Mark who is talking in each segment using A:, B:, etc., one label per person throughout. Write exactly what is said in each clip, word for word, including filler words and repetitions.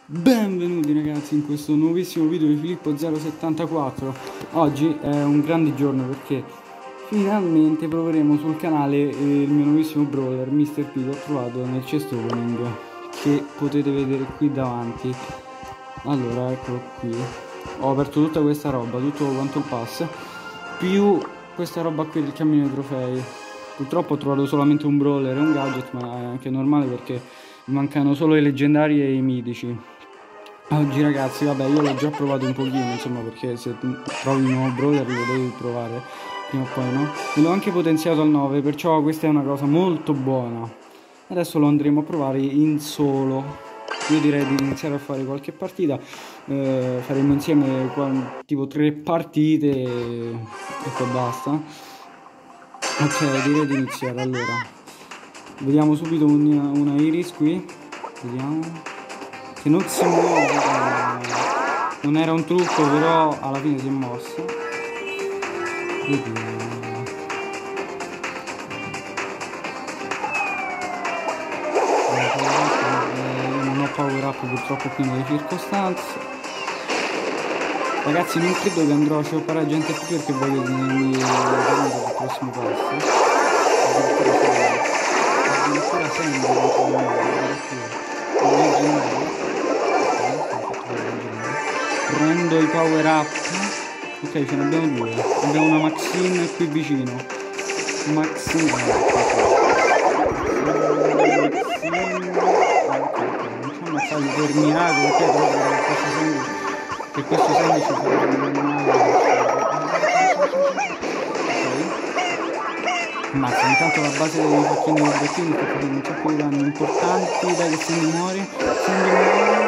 A: Benvenuti ragazzi in questo nuovissimo video di Filippo zero settantaquattro. Oggi è un grande giorno perché finalmente proveremo sul canale il mio nuovissimo brawler mister P che ho trovato nel chest opening, che potete vedere qui davanti. Allora, eccolo qui. Ho aperto tutta questa roba, tutto quanto il pass, più questa roba qui del cammino dei trofei. Purtroppo ho trovato solamente un brawler e un gadget, ma è anche normale perché mancano solo i leggendari e i mitici. Oggi ragazzi, vabbè, io l'ho già provato un pochino, insomma, perché se trovi un nuovo brawler lo devi provare prima o poi, no? E l'ho anche potenziato al nove, perciò questa è una cosa molto buona. Adesso lo andremo a provare in solo. Io direi di iniziare a fare qualche partita, eh, faremo insieme tipo tre partite e, e poi basta. Ok, direi di iniziare. Allora, vediamo subito una, una iris qui, vediamo. Che non si muove, non era un trucco, però alla fine si è mosso. Vediamo. Io non ho power up purtroppo qui nelle circostanze. Ragazzi, non credo che andrò a scioppare gente qui perché voglio tenermi il prossimo passo. Addirittura sembra prendo i power up. Ok, ce ne abbiamo due. Abbiamo una Maxine qui vicino. Maxine. Maxine. Non c'è una fase per miracolo, ok, proprio che questo segno ci fa un ma intanto la base dei facchini e obiettivi sta facendo un sacco di danni importanti. Dai che Sandy muore. Sandy muore.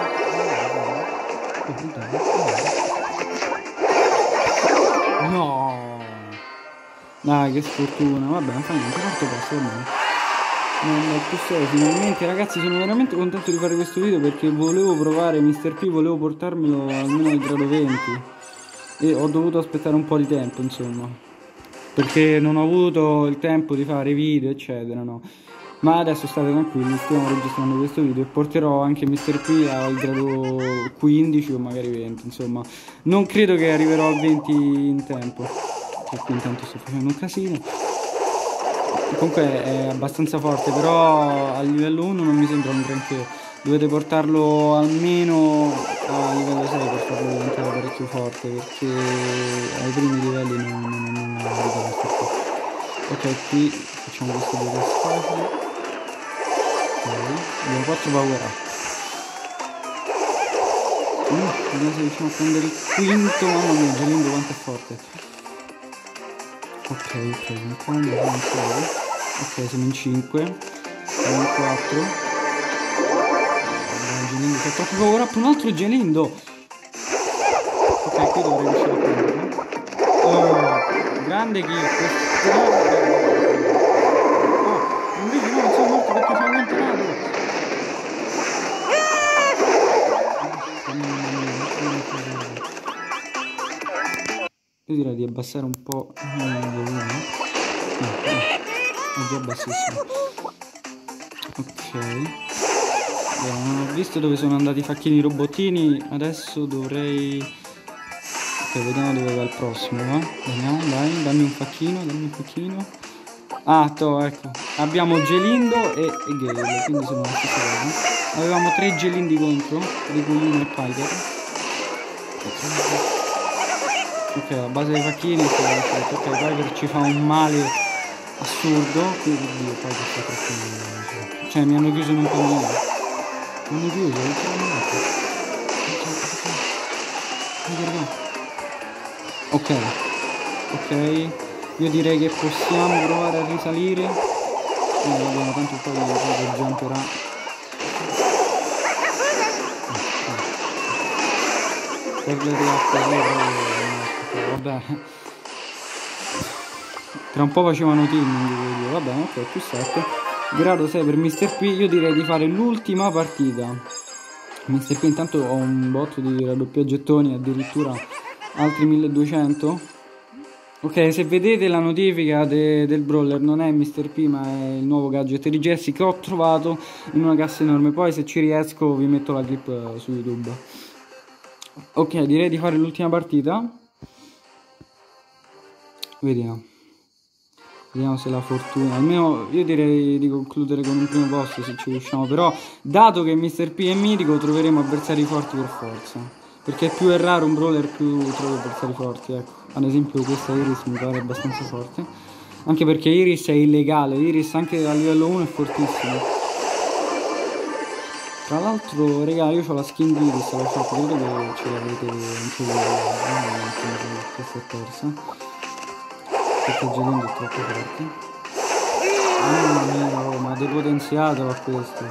A: No, dai, che sfortuna. Vabbè, non fa niente, quarto passo, va bene. Non più serio, finalmente ragazzi, sono veramente contento di fare questo video perché volevo provare mister P, volevo portarmelo almeno al grado venti e ho dovuto aspettare un po' di tempo, insomma, perché non ho avuto il tempo di fare video eccetera, no? Ma adesso state tranquilli, stiamo registrando questo video e porterò anche mister P al grado quindici o magari venti, insomma. Non credo che arriverò al venti in tempo, che qui intanto sto facendo un casino. Comunque è abbastanza forte, però a livello uno non mi sembra un granché. Dovete portarlo almeno a livello sei per farlo diventare parecchio forte, perché ai primi livelli non, non, non arriva questo qua. Ok, qui facciamo questo due passi facili. Ok, abbiamo quattro power up. Uh, vediamo se riusciamo a prendere il quinto. Mamma mia, Gelindo quanto è forte. Ok, ok, un quando siamo in sei. Ok, siamo in cinque. Siamo in quattro. Abbiamo Gelindo, c'è troppo power up, un altro Gelindo. Ok, qui dovrei riuscire a prenderlo. Oh, grande kill. Oh, invece no, non sono morto perché sono allontanato. Io direi di abbassare un po' il volume. No, no, è già bassissimo. Ok. Allora, non ho visto dove sono andati i facchini robottini. Adesso dovrei... Ok, vediamo dove va il prossimo, va? Vediamo, dai, dammi un facchino, dammi un facchino. Ah, to, ecco. Abbiamo Gelindo e, e Gale, quindi sono la stessa cosa. Avevamo tre Gelindi contro, di cui uno è Piper. Ok. Ok, la base dei facchini, ok, Piper ci fa un male assurdo. Quindi oddio, poi che sta troppo. Cioè mi hanno chiuso in un pannino. Mi hanno chiuso, non ce l'hanno fatto. Ok, ok, io direi che possiamo provare a risalire. No, vabbè, tanto poi il jumperà. Per le reazioni. Vabbè, tra un po' facevano teaming, va bene, ok, più sette, grado sei per mister P. Io direi di fare l'ultima partita. mister P intanto ho un botto di raddoppia gettoni, addirittura altri milleduecento. Ok, se vedete la notifica de del brawler non è mister P ma è il nuovo gadget di Jessie che ho trovato in una cassa enorme. Poi se ci riesco vi metto la clip uh, su YouTube. Ok, direi di fare l'ultima partita. Vediamo. Vediamo se la fortuna. Almeno io direi di concludere con un primo posto se ci riusciamo. Però, dato che mister P è mitico, troveremo avversari forti per forza. Perché più è raro un brawler, più trovo avversari forti. Ecco, ad esempio questa Iris mi pare abbastanza forte. Anche perché Iris è illegale. Iris anche a livello uno è fortissimo. Tra l'altro, raga, io ho la skin di Iris, la shop, credo che ce l'avete anche voi. Questa è persa. Perché Gelendo è troppo forte. Mamma mia, ma depotenziato a questo.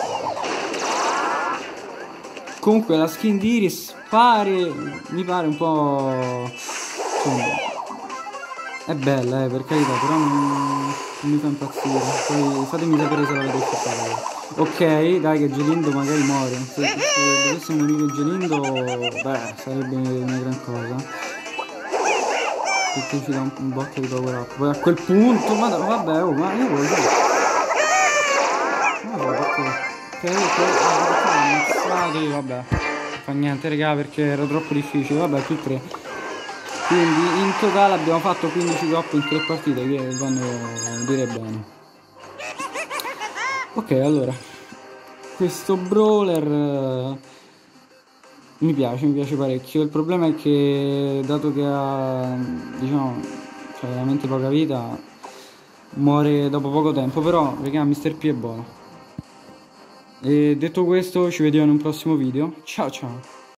A: Comunque la skin di Iris pare, mi pare un po', insomma, è bella, eh, per carità, però non, non mi fa impazzire. Poi fatemi sapere se l'avete accettata. Ok, dai che Gelindo magari muore. Se, se dovesse morire Gelindo, beh, sarebbe una gran cosa. Perché ci dà un, un botto di power up. Poi a quel punto, ma vabbè, oh, ma io voglio. Vabbè, perché. Perché vabbè. Fa niente, raga, perché era troppo difficile. Vabbè, più tre. Quindi in totale abbiamo fatto quindici coppe in tre partite, che vanno dire bene. Ok, allora. Questo brawler. Mi piace, mi piace parecchio. Il problema è che, dato che ha, diciamo, cioè veramente poca vita, muore dopo poco tempo. Però, raga, mister P è buono. E detto questo, ci vediamo in un prossimo video. Ciao ciao!